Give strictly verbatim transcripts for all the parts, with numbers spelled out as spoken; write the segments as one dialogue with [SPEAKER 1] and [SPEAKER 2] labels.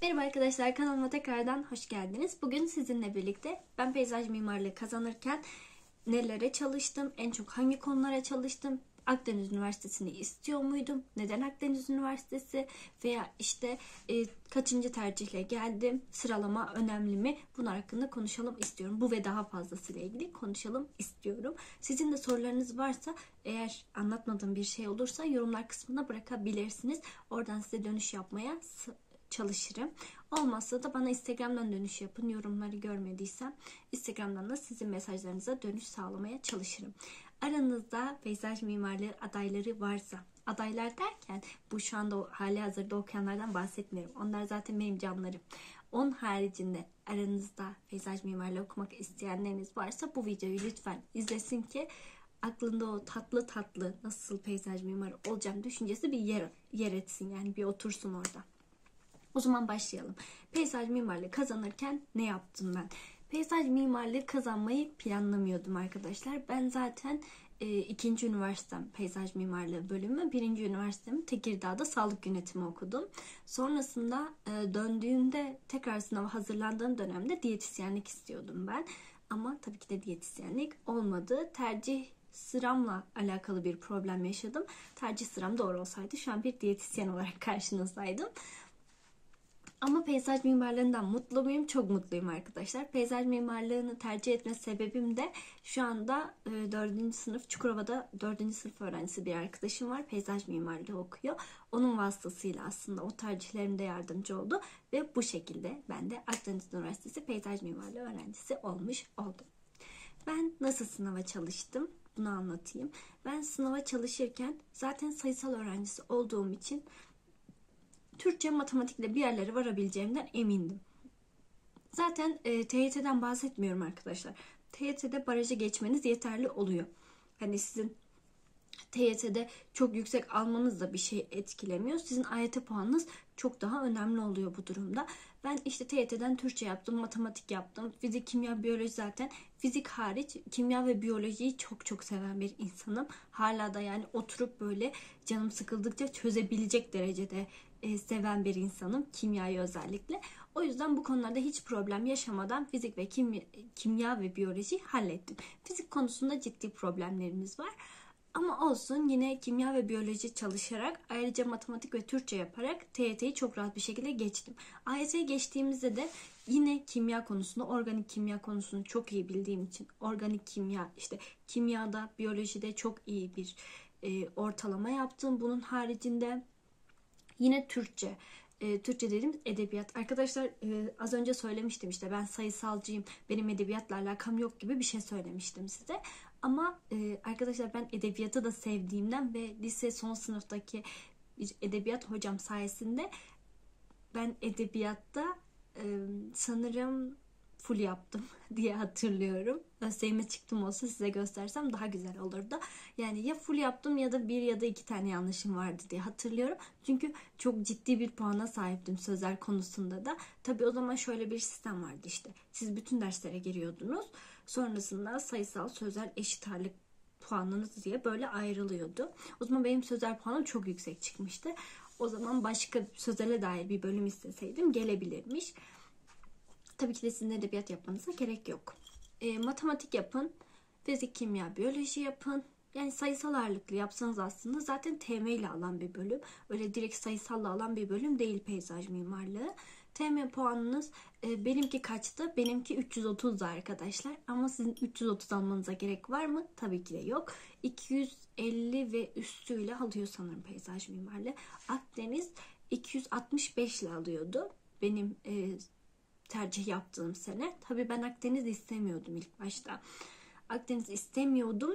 [SPEAKER 1] Merhaba arkadaşlar, kanalıma tekrardan hoş geldiniz. Bugün sizinle birlikte ben peyzaj mimarlığı kazanırken nelere çalıştım, en çok hangi konulara çalıştım, Akdeniz Üniversitesi'ni istiyor muydum, neden Akdeniz Üniversitesi veya işte e, kaçıncı tercihle geldim, sıralama önemli mi, bunlar hakkında konuşalım istiyorum. Bu ve daha fazlasıyla ilgili konuşalım istiyorum. Sizin de sorularınız varsa, eğer anlatmadığım bir şey olursa yorumlar kısmına bırakabilirsiniz. Oradan size dönüş yapmaya çalışırım. Olmazsa da bana Instagram'dan dönüş yapın. Yorumları görmediysem Instagram'dan da sizin mesajlarınıza dönüş sağlamaya çalışırım. Aranızda peyzaj mimarlığı adayları varsa, adaylar derken bu şu anda hali hazırda okuyanlardan bahsetmiyorum. Onlar zaten benim canlarım. Onun haricinde aranızda peyzaj mimarlığı okumak isteyenleriniz varsa bu videoyu lütfen izlesin ki aklında o tatlı tatlı nasıl peyzaj mimarı olacağım düşüncesi bir yer, yer etsin, yani bir otursun orada. O zaman başlayalım. Peyzaj mimarlığı kazanırken ne yaptım ben? Peyzaj mimarlığı kazanmayı planlamıyordum arkadaşlar. Ben zaten e, ikinci üniversitem peyzaj mimarlığı bölümü. Birinci üniversitemi Tekirdağ'da sağlık yönetimi okudum. Sonrasında e, döndüğümde tekrar sınava hazırlandığım dönemde diyetisyenlik istiyordum ben. Ama tabii ki de diyetisyenlik olmadı. Tercih sıramla alakalı bir problem yaşadım. Tercih sıram doğru olsaydı şu an bir diyetisyen olarak karşınızdaydım. Ama peyzaj mimarlığından mutlu muyum? Çok mutluyum arkadaşlar. Peyzaj mimarlığını tercih etme sebebim de şu anda dördüncü sınıf Çukurova'da dördüncü sınıf öğrencisi bir arkadaşım var. Peyzaj mimarlığı okuyor. Onun vasıtasıyla aslında o tercihlerimde yardımcı oldu. Ve bu şekilde ben de Akdeniz Üniversitesi peyzaj mimarlığı öğrencisi olmuş oldum. Ben nasıl sınava çalıştım? Bunu anlatayım. Ben sınava çalışırken zaten sayısal öğrencisi olduğum için Türkçe, matematikle bir yerlere varabileceğimden emindim. Zaten e, T Y T'den bahsetmiyorum arkadaşlar. T Y T'de barajı geçmeniz yeterli oluyor. Hani sizin T Y T'de çok yüksek almanız da bir şey etkilemiyor. Sizin A Y T puanınız çok daha önemli oluyor bu durumda. Ben işte T Y T'den Türkçe yaptım, matematik yaptım. Fizik, kimya, biyoloji zaten. Fizik hariç kimya ve biyolojiyi çok çok seven bir insanım. Hala da yani oturup böyle canım sıkıldıkça çözebilecek derecede e, seven bir insanım. Kimyayı özellikle. O yüzden bu konularda hiç problem yaşamadan fizik ve kimya, kimya ve biyoloji hallettim. Fizik konusunda ciddi problemlerimiz var. Ama olsun, yine kimya ve biyoloji çalışarak, ayrıca matematik ve Türkçe yaparak T Y T'yi çok rahat bir şekilde geçtim. A Y T'ye geçtiğimizde de yine kimya konusunda, organik kimya konusunu çok iyi bildiğim için organik kimya, işte kimyada, biyolojide çok iyi bir e, ortalama yaptım. Bunun haricinde yine Türkçe. E, Türkçe dediğimiz edebiyat. Arkadaşlar e, az önce söylemiştim, işte ben sayısalcıyım, benim edebiyatla alakam yok gibi bir şey söylemiştim size. Ama e, arkadaşlar ben edebiyatı da sevdiğimden ve lise son sınıftaki bir edebiyat hocam sayesinde ben edebiyatta e, sanırım full yaptım diye hatırlıyorum. ÖSYM'e çıktım olsa size göstersem daha güzel olurdu. Yani ya full yaptım ya da bir ya da iki tane yanlışım vardı diye hatırlıyorum. Çünkü çok ciddi bir puana sahiptim sözel konusunda da. Tabii o zaman şöyle bir sistem vardı işte. Siz bütün derslere giriyordunuz. Sonrasında sayısal, sözel, eşit ağırlık puanınız diye böyle ayrılıyordu. O zaman benim sözel puanım çok yüksek çıkmıştı. O zaman başka sözele dair bir bölüm isteseydim gelebilirmiş. Tabii ki de sizin edebiyat yapmanıza gerek yok. E, matematik yapın, fizik, kimya, biyoloji yapın. Yani sayısal ağırlıklı yapsanız aslında zaten T M ile alan bir bölüm. Öyle direkt sayısalla alan bir bölüm değil peyzaj mimarlığı. T M puanınız e, benimki kaçtı? Benimki üç yüz otuzdu arkadaşlar. Ama sizin üç yüz otuz almanıza gerek var mı? Tabii ki de yok. iki yüz elli ve üstüyle alıyor sanırım peyzaj mimarlığı. Akdeniz iki yüz altmış beş ile alıyordu. Benim e, tercih yaptığım sene. Tabii ben Akdeniz istemiyordum ilk başta. Akdeniz istemiyordum.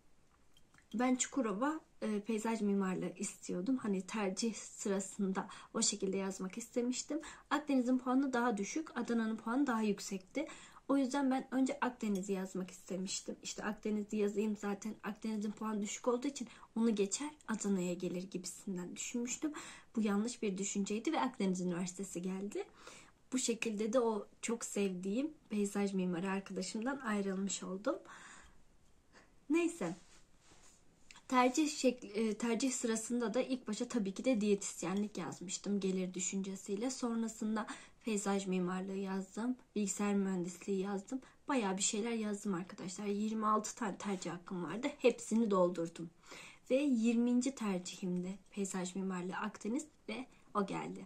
[SPEAKER 1] Ben Çukurova e, peyzaj mimarlığı istiyordum. Hani tercih sırasında o şekilde yazmak istemiştim. Akdeniz'in puanı daha düşük, Adana'nın puanı daha yüksekti. O yüzden ben önce Akdeniz'i yazmak istemiştim. İşte Akdeniz'i yazayım, zaten Akdeniz'in puanı düşük olduğu için onu geçer Adana'ya gelir gibisinden düşünmüştüm. Bu yanlış bir düşünceydi ve Akdeniz Üniversitesi geldi. Bu şekilde de o çok sevdiğim peyzaj mimarı arkadaşımdan ayrılmış oldum. Neyse. Tercih şekli, tercih sırasında da ilk başa tabii ki de diyetisyenlik yazmıştım gelir düşüncesiyle. Sonrasında peyzaj mimarlığı yazdım, bilgisayar mühendisliği yazdım. Bayağı bir şeyler yazdım arkadaşlar. yirmi altı tane tercih hakkım vardı. Hepsini doldurdum. Ve yirminci tercihimde peyzaj mimarlığı Akdeniz ve o geldi.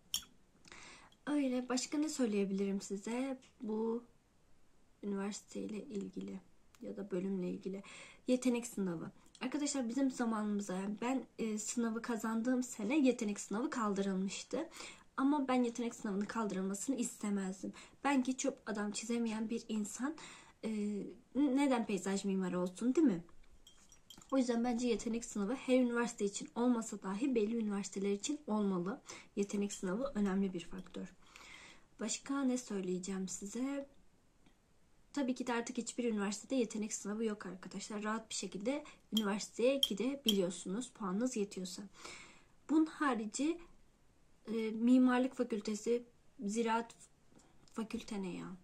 [SPEAKER 1] Öyle, başka ne söyleyebilirim size bu üniversiteyle ilgili ya da bölümle ilgili? Yetenek sınavı. Arkadaşlar bizim zamanımızda, yani ben e, sınavı kazandığım sene yetenek sınavı kaldırılmıştı. Ama ben yetenek sınavının kaldırılmasını istemezdim. Ben ki çöp adam çizemeyen bir insan e, neden peyzaj mimarı olsun, değil mi? O yüzden bence yetenek sınavı her üniversite için olmasa dahi belli üniversiteler için olmalı. Yetenek sınavı önemli bir faktör. Başka ne söyleyeceğim size? Tabii ki de artık hiçbir üniversitede yetenek sınavı yok arkadaşlar. Rahat bir şekilde üniversiteye gidebiliyorsunuz, puanınız yetiyorsa. Bunun harici e, mimarlık fakültesi, ziraat fakülte ne ya?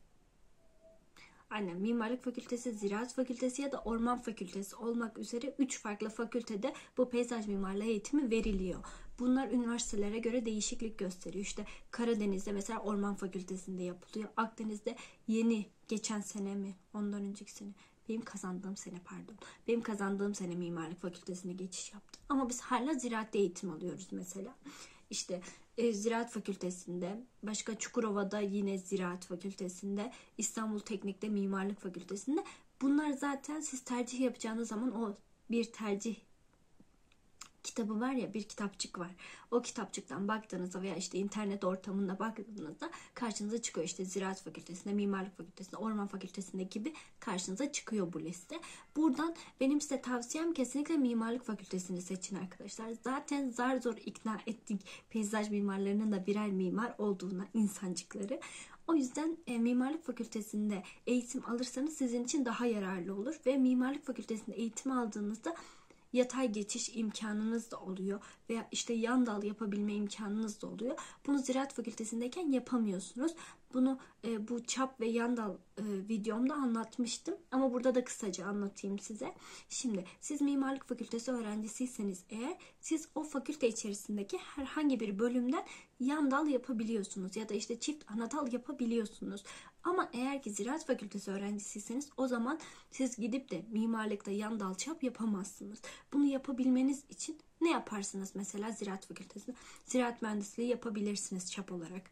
[SPEAKER 1] Aynen, mimarlık fakültesi, ziraat fakültesi ya da orman fakültesi olmak üzere üç farklı fakültede bu peyzaj mimarlığı eğitimi veriliyor. Bunlar üniversitelere göre değişiklik gösteriyor. İşte Karadeniz'de mesela orman fakültesinde yapılıyor. Akdeniz'de yeni, geçen sene mi, ondan önceki sene, benim kazandığım sene pardon. Benim kazandığım sene mimarlık fakültesine geçiş yaptım. Ama biz hala ziraat eğitim alıyoruz mesela. İşte e, Ziraat Fakültesinde, başka Çukurova'da yine Ziraat Fakültesinde, İstanbul Teknik'te Mimarlık Fakültesinde. Bunlar zaten siz tercih yapacağınız zaman o bir tercih kitabı var ya, bir kitapçık var. O kitapçıktan baktığınızda veya işte internet ortamında baktığınızda karşınıza çıkıyor. İşte Ziraat Fakültesinde, Mimarlık Fakültesinde, Orman Fakültesinde gibi karşınıza çıkıyor bu liste. Buradan benim size tavsiyem kesinlikle Mimarlık Fakültesini seçin arkadaşlar. Zaten zar zor ikna ettik peyzaj mimarlarının da birer mimar olduğuna insancıkları. O yüzden e, Mimarlık Fakültesinde eğitim alırsanız sizin için daha yararlı olur. Ve Mimarlık Fakültesinde eğitim aldığınızda yatay geçiş imkanınız da oluyor veya işte yan dal yapabilme imkanınız da oluyor. Bunu Ziraat Fakültesindeyken yapamıyorsunuz. Bunu e, bu çap ve yan dal e, videomda anlatmıştım ama burada da kısaca anlatayım size. Şimdi siz Mimarlık Fakültesi öğrencisiyseniz eğer, siz o fakülte içerisindeki herhangi bir bölümden yan dal yapabiliyorsunuz ya da işte çift ana dal yapabiliyorsunuz. Ama eğer ki Ziraat Fakültesi öğrencisiyseniz o zaman siz gidip de mimarlıkta yan dal çap yapamazsınız. Bunu yapabilmeniz için ne yaparsınız mesela Ziraat Fakültesi'nde? Ziraat mühendisliği yapabilirsiniz çap olarak.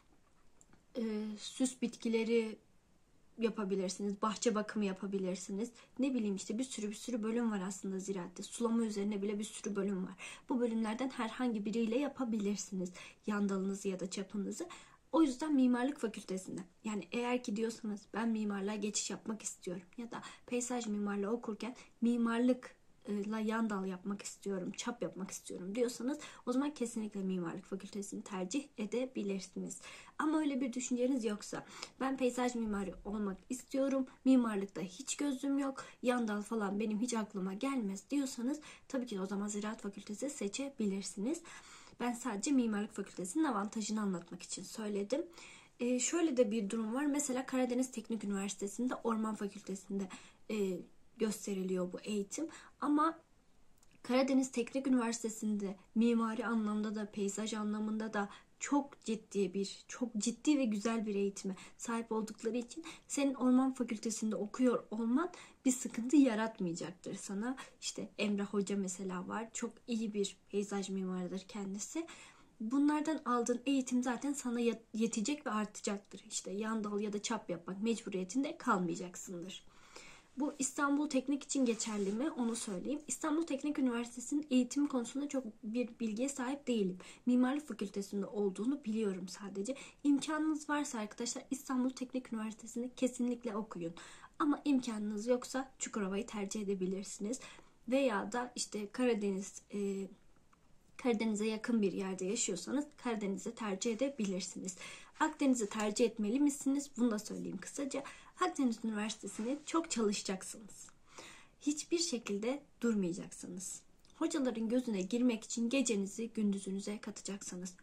[SPEAKER 1] Ee, süs bitkileri yapabilirsiniz. Bahçe bakımı yapabilirsiniz. Ne bileyim işte bir sürü bir sürü bölüm var aslında ziraatte. Sulama üzerine bile bir sürü bölüm var. Bu bölümlerden herhangi biriyle yapabilirsiniz yan dalınızı ya da çapınızı. O yüzden mimarlık fakültesinde, yani eğer ki diyorsanız ben mimarlığa geçiş yapmak istiyorum ya da peyzaj mimarlığı okurken mimarlıkla yan dal yapmak istiyorum, çap yapmak istiyorum diyorsanız o zaman kesinlikle mimarlık fakültesini tercih edebilirsiniz. Ama öyle bir düşünceniz yoksa, ben peyzaj mimarı olmak istiyorum, mimarlıkta hiç gözüm yok, yan dal falan benim hiç aklıma gelmez diyorsanız tabii ki o zaman ziraat fakültesi seçebilirsiniz. Ben sadece Mimarlık Fakültesi'nin avantajını anlatmak için söyledim. Ee, şöyle de bir durum var. Mesela Karadeniz Teknik Üniversitesi'nde, Orman Fakültesi'nde e, gösteriliyor bu eğitim. Ama Karadeniz Teknik Üniversitesi'nde mimari anlamda da, peyzaj anlamında da çok ciddi bir, çok ciddi ve güzel bir eğitime sahip oldukları için senin Orman Fakültesi'nde okuyor olman bir sıkıntı yaratmayacaktır sana. İşte Emrah Hoca mesela var. Çok iyi bir peyzaj mimarıdır kendisi. Bunlardan aldığın eğitim zaten sana yetecek ve artacaktır. İşte yan dal ya da çap yapmak mecburiyetinde kalmayacaksındır. Bu İstanbul Teknik için geçerli mi? Onu söyleyeyim. İstanbul Teknik Üniversitesi'nin eğitim konusunda çok bir bilgiye sahip değilim. Mimarlık Fakültesi'nde olduğunu biliyorum sadece. İmkanınız varsa arkadaşlar İstanbul Teknik Üniversitesi'ni kesinlikle okuyun. Ama imkanınız yoksa Çukurova'yı tercih edebilirsiniz. Veya da işte Karadeniz e, Karadeniz'e yakın bir yerde yaşıyorsanız Karadeniz'i tercih edebilirsiniz. Akdeniz'i tercih etmeli misiniz? Bunu da söyleyeyim kısaca. Akdeniz Üniversitesi'ne çok çalışacaksınız. Hiçbir şekilde durmayacaksınız. Hocaların gözüne girmek için gecenizi gündüzünüze katacaksınız.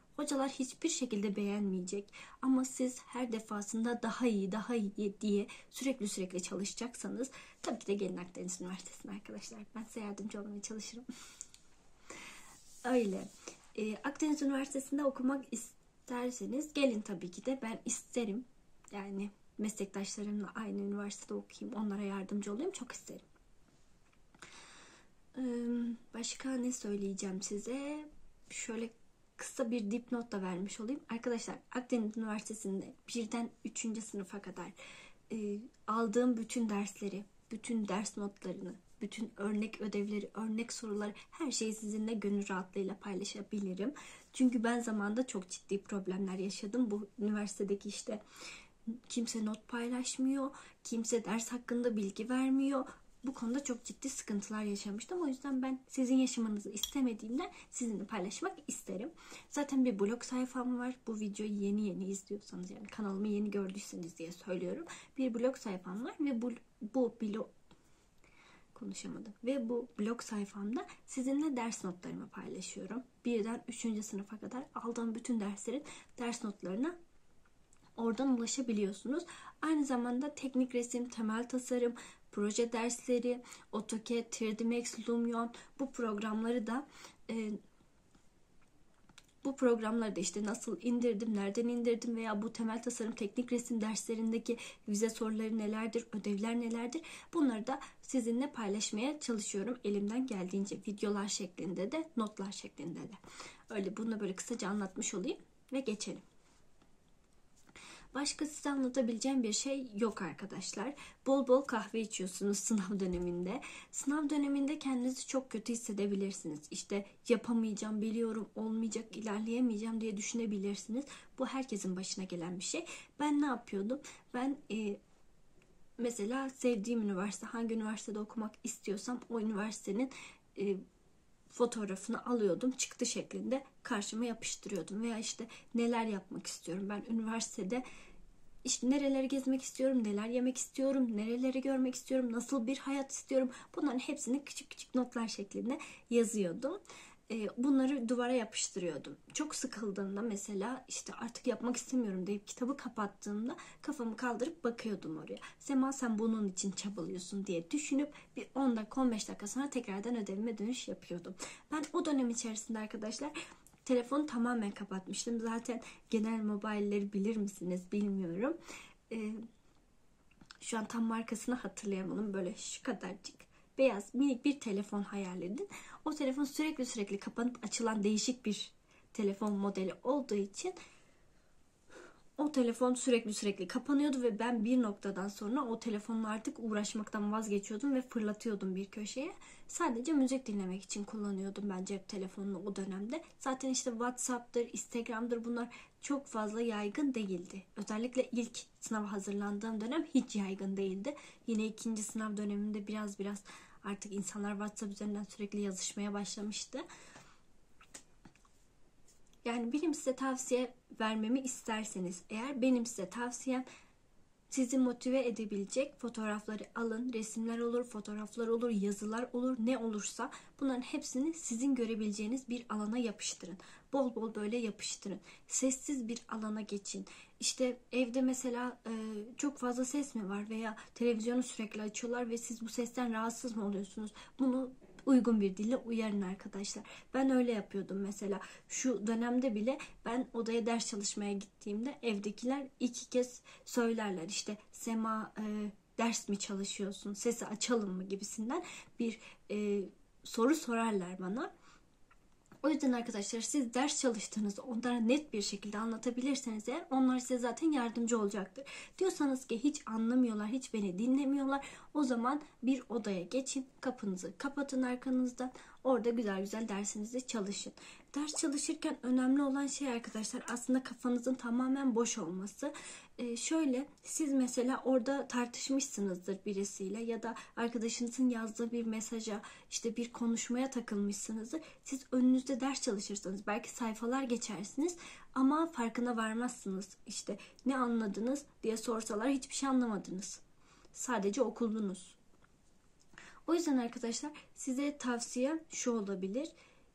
[SPEAKER 1] Hocalar hiçbir şekilde beğenmeyecek. Ama siz her defasında daha iyi, daha iyi diye sürekli sürekli çalışacaksanız tabii ki de gelin Akdeniz Üniversitesi'ne arkadaşlar. Ben size yardımcı olmaya çalışırım. Öyle. Ee, Akdeniz Üniversitesi'nde okumak isterseniz gelin tabii ki de, ben isterim. Yani meslektaşlarımla aynı üniversitede okuyayım, onlara yardımcı olayım, çok isterim. Ee, başka ne söyleyeceğim size? Şöyle kısa bir dipnot da vermiş olayım. Arkadaşlar Akdeniz Üniversitesi'nde birden üçüncü sınıfa kadar e, aldığım bütün dersleri, bütün ders notlarını, bütün örnek ödevleri, örnek soruları, her şeyi sizinle gönül rahatlığıyla paylaşabilirim. Çünkü ben zamanında çok ciddi problemler yaşadım. Bu üniversitedeki işte kimse not paylaşmıyor, kimse ders hakkında bilgi vermiyor. Bu konuda çok ciddi sıkıntılar yaşamıştım. O yüzden ben sizin yaşamanızı istemediğimden sizinle paylaşmak isterim. Zaten bir blog sayfam var. Bu videoyu yeni yeni izliyorsanız, yani kanalımı yeni gördüyseniz diye söylüyorum. Bir blog sayfam var ve bu, bu blog konuşamadım. Ve bu blog sayfamda sizinle ders notlarımı paylaşıyorum. Birden üçüncü sınıfa kadar aldığım bütün derslerin ders notlarına oradan ulaşabiliyorsunuz. Aynı zamanda teknik resim, temel tasarım, proje dersleri, AutoCAD, üç D Max, Lumion, bu programları da e, bu programları da işte nasıl indirdim, nereden indirdim veya bu temel tasarım, teknik resim derslerindeki vize soruları nelerdir, ödevler nelerdir, bunları da sizinle paylaşmaya çalışıyorum elimden geldiğince, videolar şeklinde de, notlar şeklinde de. Öyle, bunu da böyle kısaca anlatmış olayım ve geçelim. Başka size anlatabileceğim bir şey yok arkadaşlar. Bol bol kahve içiyorsunuz sınav döneminde. Sınav döneminde kendinizi çok kötü hissedebilirsiniz. İşte yapamayacağım, biliyorum, olmayacak, ilerleyemeyeceğim diye düşünebilirsiniz. Bu herkesin başına gelen bir şey. Ben ne yapıyordum? Ben e, mesela sevdiğim üniversite, hangi üniversitede okumak istiyorsam o üniversitenin e, fotoğrafını alıyordum, çıktı şeklinde karşıma yapıştırıyordum. Veya işte neler yapmak istiyorum ben üniversitede, işte nereleri gezmek istiyorum, neler yemek istiyorum, nereleri görmek istiyorum, nasıl bir hayat istiyorum, bunların hepsini küçük küçük notlar şeklinde yazıyordum. Bunları duvara yapıştırıyordum. Çok sıkıldığımda mesela işte artık yapmak istemiyorum deyip kitabı kapattığımda kafamı kaldırıp bakıyordum oraya. Sema, sen bunun için çabalıyorsun diye düşünüp bir on dakika on beş dakika sonra tekrardan ödevime dönüş yapıyordum. Ben o dönem içerisinde arkadaşlar telefonu tamamen kapatmıştım. Zaten genel mobile'leri bilir misiniz bilmiyorum. Ee, şu an tam markasını hatırlayamadım. Böyle şu kadarcık beyaz minik bir telefon hayal edin. O telefon sürekli sürekli kapanıp açılan değişik bir telefon modeli olduğu için o telefon sürekli sürekli kapanıyordu ve ben bir noktadan sonra o telefonla artık uğraşmaktan vazgeçiyordum ve fırlatıyordum bir köşeye. Sadece müzik dinlemek için kullanıyordum ben cep telefonunu o dönemde. Zaten işte WhatsApp'tır, Instagram'dır, bunlar çok fazla yaygın değildi. Özellikle ilk sınava hazırlandığım dönem hiç yaygın değildi. Yine ikinci sınav döneminde biraz biraz artık insanlar WhatsApp üzerinden sürekli yazışmaya başlamıştı. Yani benim size tavsiye vermemi isterseniz eğer, benim size tavsiyem sizi motive edebilecek fotoğrafları alın. Resimler olur, fotoğraflar olur, yazılar olur, ne olursa bunların hepsini sizin görebileceğiniz bir alana yapıştırın. Bol bol böyle yapıştırın. Sessiz bir alana geçin. İşte evde mesela e, çok fazla ses mi var veya televizyonu sürekli açıyorlar ve siz bu sesten rahatsız mı oluyorsunuz? Bunu uygun bir dille uyarın arkadaşlar. Ben öyle yapıyordum mesela. Şu dönemde bile ben odaya ders çalışmaya gittiğimde evdekiler iki kez söylerler. İşte Sema, e, ders mi çalışıyorsun? Sesi açalım mı gibisinden bir e, soru sorarlar bana. O yüzden arkadaşlar siz ders çalıştığınızda onlara net bir şekilde anlatabilirseniz eğer, onlar size zaten yardımcı olacaktır. Diyorsanız ki hiç anlamıyorlar, hiç beni dinlemiyorlar, o zaman bir odaya geçin, kapınızı kapatın arkanızdan, orada güzel güzel dersinizi çalışın. Ders çalışırken önemli olan şey arkadaşlar aslında kafanızın tamamen boş olması. Ee, şöyle, siz mesela orada tartışmışsınızdır birisiyle ya da arkadaşınızın yazdığı bir mesaja, işte bir konuşmaya takılmışsınızdır. Siz önünüzde ders çalışırsınız, belki sayfalar geçersiniz ama farkına varmazsınız. İşte ne anladınız diye sorsalar hiçbir şey anlamadınız. Sadece okudunuz. O yüzden arkadaşlar size tavsiyem şu olabilir.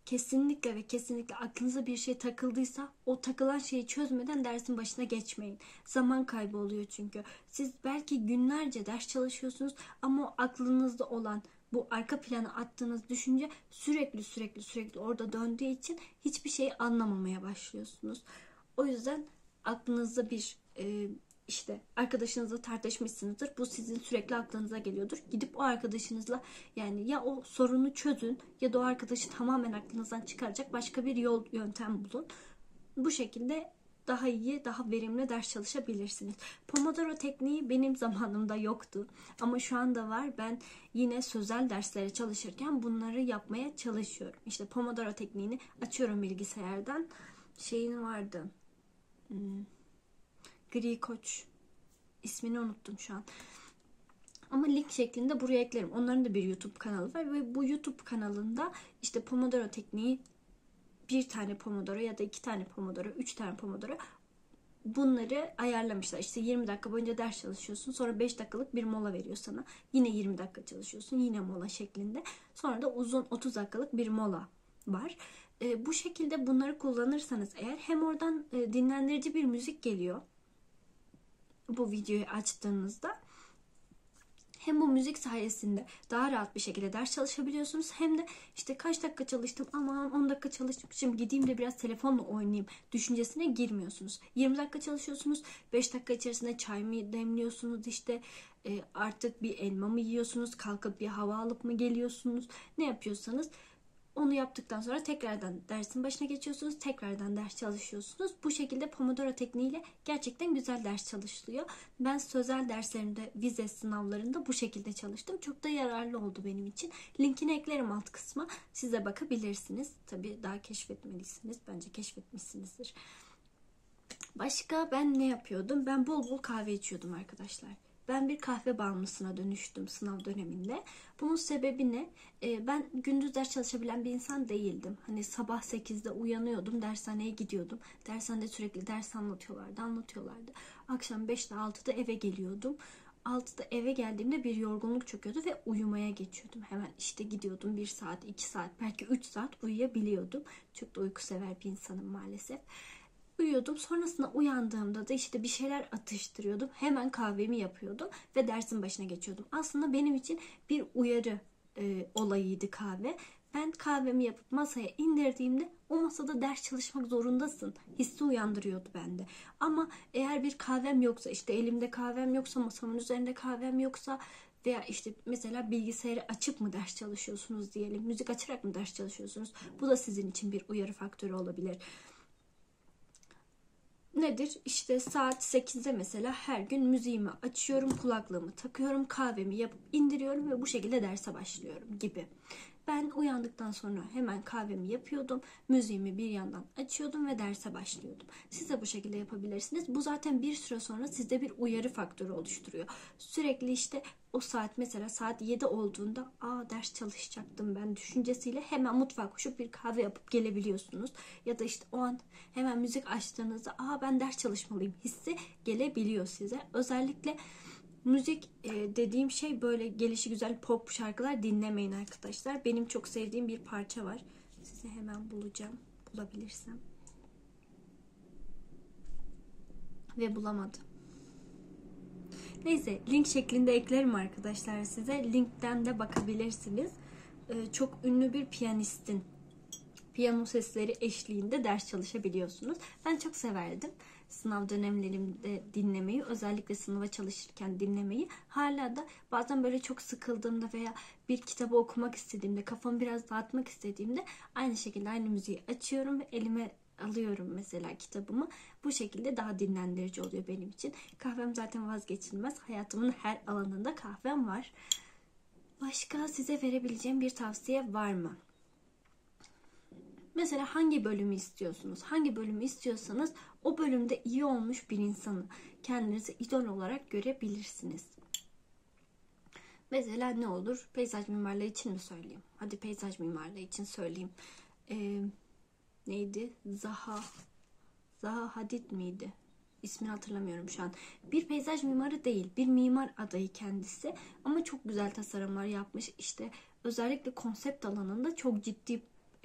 [SPEAKER 1] kesinlikle ve kesinlikle aklınıza bir şey takıldıysa o takılan şeyi çözmeden dersin başına geçmeyin. Zaman kaybı oluyor çünkü. Siz belki günlerce ders çalışıyorsunuz ama o aklınızda olan, bu arka plana attığınız düşünce sürekli sürekli sürekli orada döndüğü için hiçbir şeyi anlamamaya başlıyorsunuz. O yüzden aklınızda bir e, işte arkadaşınızla tartışmışsınızdır. Bu sizin sürekli aklınıza geliyordur. Gidip o arkadaşınızla, yani ya o sorunu çözün ya da o arkadaşı tamamen aklınızdan çıkaracak başka bir yol, yöntem bulun. Bu şekilde daha iyi, daha verimli ders çalışabilirsiniz. Pomodoro tekniği benim zamanımda yoktu. Ama şu anda var. Ben yine sözel derslere çalışırken bunları yapmaya çalışıyorum. İşte Pomodoro tekniğini açıyorum bilgisayardan. Şeyin vardı. Hmm. Gri Koç. İsmini unuttum şu an. Ama link şeklinde buraya eklerim. Onların da bir YouTube kanalı var ve bu YouTube kanalında işte Pomodoro tekniği, bir tane Pomodoro ya da iki tane Pomodoro, üç tane Pomodoro, bunları ayarlamışlar. İşte yirmi dakika boyunca ders çalışıyorsun. Sonra beş dakikalık bir mola veriyor sana. Yine yirmi dakika çalışıyorsun. Yine mola şeklinde. Sonra da uzun otuz dakikalık bir mola var. E, bu şekilde bunları kullanırsanız eğer hem oradan e, dinlendirici bir müzik geliyor. Bu videoyu açtığınızda hem bu müzik sayesinde daha rahat bir şekilde ders çalışabiliyorsunuz, hem de işte kaç dakika çalıştım, aman on dakika çalışmışım, gideyim de biraz telefonla oynayayım düşüncesine girmiyorsunuz. yirmi dakika çalışıyorsunuz, beş dakika içerisinde çay mı demliyorsunuz, işte e, artık bir elma mı yiyorsunuz, kalkıp bir hava alıp mı geliyorsunuz, ne yapıyorsanız onu yaptıktan sonra tekrardan dersin başına geçiyorsunuz. Tekrardan ders çalışıyorsunuz. Bu şekilde Pomodoro tekniğiyle gerçekten güzel ders çalışılıyor. Ben sözel derslerimde, vize sınavlarında bu şekilde çalıştım. Çok da yararlı oldu benim için. Linkini eklerim alt kısma. Siz de bakabilirsiniz. Tabii daha keşfetmediyseniz bence keşfetmişsinizdir. Başka ben ne yapıyordum? Ben bol bol kahve içiyordum arkadaşlar. Ben bir kahve bağımlısına dönüştüm sınav döneminde. Bunun sebebi ne? Ee, ben gündüz ders çalışabilen bir insan değildim. Hani sabah sekizde uyanıyordum, dershaneye gidiyordum. Dershanede sürekli ders anlatıyorlardı, anlatıyorlardı. Akşam beşte altıda eve geliyordum. altıda eve geldiğimde bir yorgunluk çöküyordu ve uyumaya geçiyordum. Hemen işte gidiyordum, bir saat, iki saat, belki üç saat uyuyabiliyordum. Çok da uykusever bir insanım maalesef. Uyuyordum. Sonrasında uyandığımda da işte bir şeyler atıştırıyordum. Hemen kahvemi yapıyordum ve dersin başına geçiyordum. Aslında benim için bir uyarı e, olayıydı kahve. Ben kahvemi yapıp masaya indirdiğimde o masada ders çalışmak zorundasın hissi uyandırıyordu bende. Ama eğer bir kahvem yoksa, işte elimde kahvem yoksa, masamın üzerinde kahvem yoksa veya işte mesela bilgisayarı açıp mı ders çalışıyorsunuz diyelim, müzik açarak mı ders çalışıyorsunuz? Bu da sizin için bir uyarı faktörü olabilir. Nedir? İşte saat sekizde mesela her gün müziğimi açıyorum, kulaklığımı takıyorum, kahvemi yapıp indiriyorum ve bu şekilde derse başlıyorum gibi. Ben uyandıktan sonra hemen kahvemi yapıyordum, müziğimi bir yandan açıyordum ve derse başlıyordum. Siz de bu şekilde yapabilirsiniz. Bu zaten bir süre sonra sizde bir uyarı faktörü oluşturuyor. Sürekli işte o saat, mesela saat yedi olduğunda aa ders çalışacaktım ben düşüncesiyle hemen mutfağa koşup bir kahve yapıp gelebiliyorsunuz. Ya da işte o an hemen müzik açtığınızda aa ben ders çalışmalıyım hissi gelebiliyor size. Özellikle müzik e, dediğim şey böyle gelişigüzel pop şarkılar dinlemeyin arkadaşlar. Benim çok sevdiğim bir parça var. Size hemen bulacağım. Bulabilirsem. Ve bulamadım. Neyse, link şeklinde eklerim arkadaşlar size. Linkten de bakabilirsiniz. E, çok ünlü bir piyanistin piyano sesleri eşliğinde ders çalışabiliyorsunuz. Ben çok severdim sınav dönemlerimde dinlemeyi, özellikle sınava çalışırken dinlemeyi. Hala da bazen böyle çok sıkıldığımda veya bir kitabı okumak istediğimde, kafamı biraz dağıtmak istediğimde aynı şekilde aynı müziği açıyorum ve elime alıyorum mesela kitabımı. Bu şekilde daha dinlendirici oluyor benim için. Kahvem zaten vazgeçilmez. Hayatımın her alanında kahvem var. Başka size verebileceğim bir tavsiye var mı? Mesela hangi bölümü istiyorsunuz? Hangi bölümü istiyorsanız o bölümde iyi olmuş bir insanı kendinize idol olarak görebilirsiniz. Mesela ne olur? Peyzaj mimarlığı için mi söyleyeyim? Hadi peyzaj mimarlığı için söyleyeyim. Ee, neydi? Zaha. Zaha Hadid miydi? İsmini hatırlamıyorum şu an. Bir peyzaj mimarı değil, bir mimar adayı kendisi. Ama çok güzel tasarımlar yapmış. İşte özellikle konsept alanında çok ciddi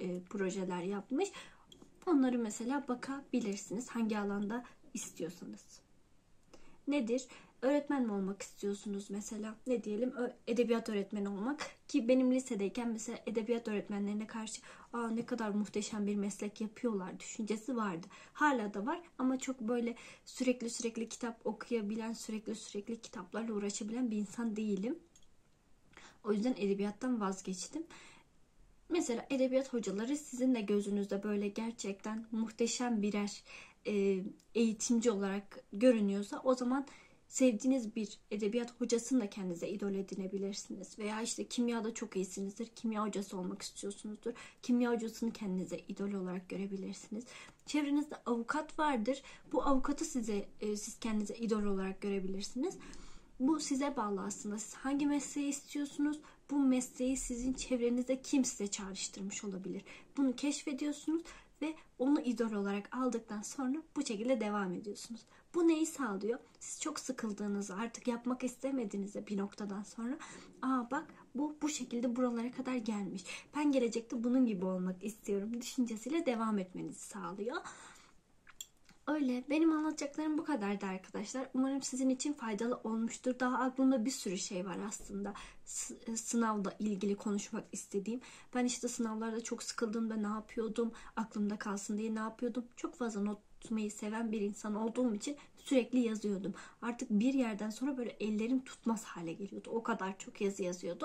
[SPEAKER 1] e, projeler yapmış. Onları mesela bakabilirsiniz hangi alanda istiyorsanız. Nedir? Öğretmen mi olmak istiyorsunuz mesela? Ne diyelim? Edebiyat öğretmeni olmak. Ki benim lisedeyken mesela edebiyat öğretmenlerine karşı aa ne kadar muhteşem bir meslek yapıyorlar düşüncesi vardı. Hala da var ama çok böyle sürekli sürekli kitap okuyabilen, sürekli sürekli kitaplarla uğraşabilen bir insan değilim. O yüzden edebiyattan vazgeçtim. Mesela edebiyat hocaları sizin de gözünüzde böyle gerçekten muhteşem birer e, eğitimci olarak görünüyorsa o zaman sevdiğiniz bir edebiyat hocasını da kendinize idol edinebilirsiniz. Veya işte kimyada çok iyisinizdir, kimya hocası olmak istiyorsunuzdur. Kimya hocasını kendinize idol olarak görebilirsiniz. Çevrenizde avukat vardır. Bu avukatı size e, siz kendinize idol olarak görebilirsiniz. Bu size bağlı aslında. Siz hangi mesleği istiyorsunuz? Bu mesleği sizin çevrenizde kim size çağrıştırmış olabilir? Bunu keşfediyorsunuz ve onu idol olarak aldıktan sonra bu şekilde devam ediyorsunuz. Bu neyi sağlıyor? Siz çok sıkıldığınızı, artık yapmak istemediğinizde bir noktadan sonra aa bak bu bu şekilde buralara kadar gelmiş. Ben gelecekte bunun gibi olmak istiyorum düşüncesiyle devam etmenizi sağlıyor. Öyle. Benim anlatacaklarım bu kadardı arkadaşlar. Umarım sizin için faydalı olmuştur. Daha aklımda bir sürü şey var aslında. S- sınavla ilgili konuşmak istediğim. Ben işte sınavlarda çok sıkıldığımda ne yapıyordum? Aklımda kalsın diye ne yapıyordum? Çok fazla not tutmayı seven bir insan olduğum için sürekli yazıyordum. Artık bir yerden sonra böyle ellerim tutmaz hale geliyordu. O kadar çok yazı yazıyordum.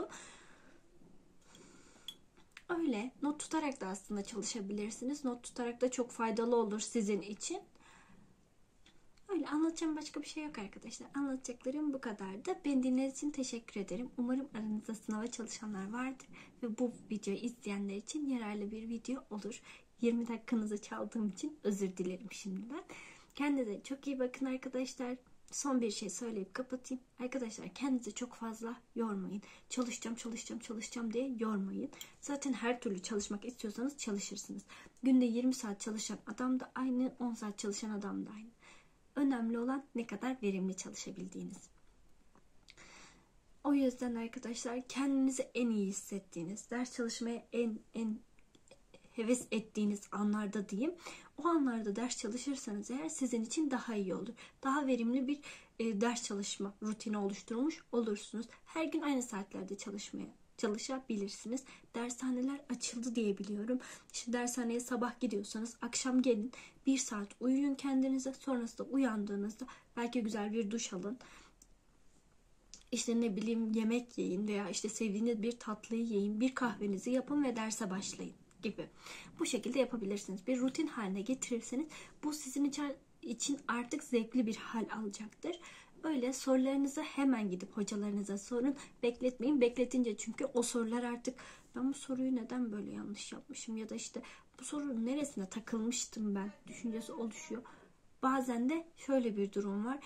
[SPEAKER 1] Öyle. Not tutarak da aslında çalışabilirsiniz. Not tutarak da çok faydalı olur sizin için. Öyle anlatacağım başka bir şey yok arkadaşlar. Anlatacaklarım bu kadardı. Beni dinlediğiniz için teşekkür ederim. Umarım aranızda sınava çalışanlar vardır. Ve bu videoyu izleyenler için yararlı bir video olur. yirmi dakikanızı çaldığım için özür dilerim şimdiden. Kendinize çok iyi bakın arkadaşlar. Son bir şey söyleyip kapatayım. Arkadaşlar kendinizi çok fazla yormayın. Çalışacağım, çalışacağım, çalışacağım diye yormayın. Zaten her türlü çalışmak istiyorsanız çalışırsınız. Günde yirmi saat çalışan adam da aynı, on saat çalışan adam da aynı. Önemli olan ne kadar verimli çalışabildiğiniz. O yüzden arkadaşlar kendinizi en iyi hissettiğiniz, ders çalışmaya en en heves ettiğiniz anlarda diyeyim. O anlarda ders çalışırsanız eğer sizin için daha iyi olur. Daha verimli bir e, ders çalışma rutini oluşturmuş olursunuz. Her gün aynı saatlerde çalışmaya çalışabilirsiniz. Dershaneler açıldı diye biliyorum. İşte dershaneye sabah gidiyorsanız akşam gelin, bir saat uyuyun kendinize. Sonrasında uyandığınızda belki güzel bir duş alın. İşte ne bileyim yemek yiyin veya işte sevdiğiniz bir tatlıyı yiyin, bir kahvenizi yapın ve derse başlayın gibi. Bu şekilde yapabilirsiniz. Bir rutin haline getirirseniz bu sizin için artık zevkli bir hal alacaktır. Öyle sorularınızı hemen gidip hocalarınıza sorun. Bekletmeyin. Bekletince çünkü o sorular artık ben bu soruyu neden böyle yanlış yapmışım ya da işte bu sorunun neresine takılmıştım ben düşüncesi oluşuyor. Bazen de şöyle bir durum var.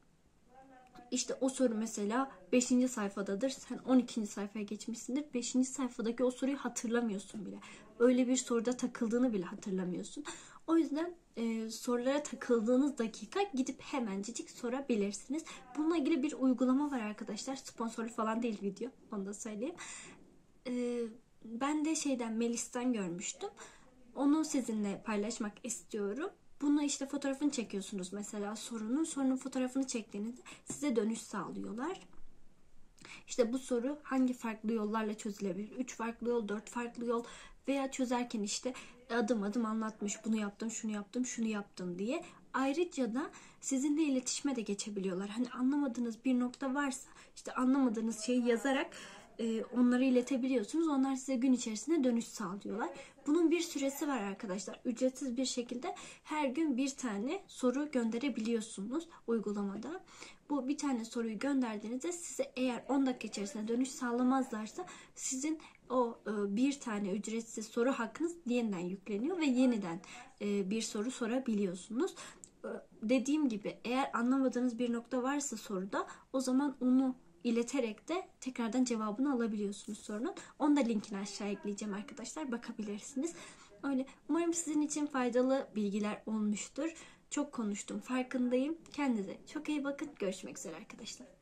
[SPEAKER 1] İşte o soru mesela beşinci sayfadadır. Sen on ikinci sayfaya geçmişsindir. beşinci sayfadaki o soruyu hatırlamıyorsun bile. Öyle bir soruda takıldığını bile hatırlamıyorsun. O yüzden e, sorulara takıldığınız dakika gidip hemencecik sorabilirsiniz. Bununla ilgili bir uygulama var arkadaşlar. Sponsorlu falan değil video. Onu da söyleyeyim. E, ben de şeyden Melis'ten görmüştüm. Onu sizinle paylaşmak istiyorum. Bunu işte fotoğrafını çekiyorsunuz mesela sorunun. Sorunun fotoğrafını çektiğinizde size dönüş sağlıyorlar. İşte bu soru hangi farklı yollarla çözülebilir? üç farklı yol, dört farklı yol veya çözerken işte adım adım anlatmış. Bunu yaptım, şunu yaptım, şunu yaptım diye. Ayrıca da sizinle iletişime de geçebiliyorlar. Hani anlamadığınız bir nokta varsa işte anlamadığınız şeyi yazarak e, onları iletebiliyorsunuz. Onlar size gün içerisinde dönüş sağlıyorlar. Bunun bir süresi var arkadaşlar. Ücretsiz bir şekilde her gün bir tane soru gönderebiliyorsunuz uygulamada. Bu bir tane soruyu gönderdiğinizde size eğer on dakika içerisinde dönüş sağlamazlarsa sizin o e, bir tane ücretsiz soru hakkınız yeniden yükleniyor ve yeniden e, bir soru sorabiliyorsunuz. E, dediğim gibi eğer anlamadığınız bir nokta varsa soruda o zaman onu ileterek de tekrardan cevabını alabiliyorsunuz sorunun. Onu da linkini aşağı ekleyeceğim arkadaşlar. Bakabilirsiniz. Öyle. Umarım sizin için faydalı bilgiler olmuştur. Çok konuştum. Farkındayım. Kendinize çok iyi bakın. Görüşmek üzere arkadaşlar.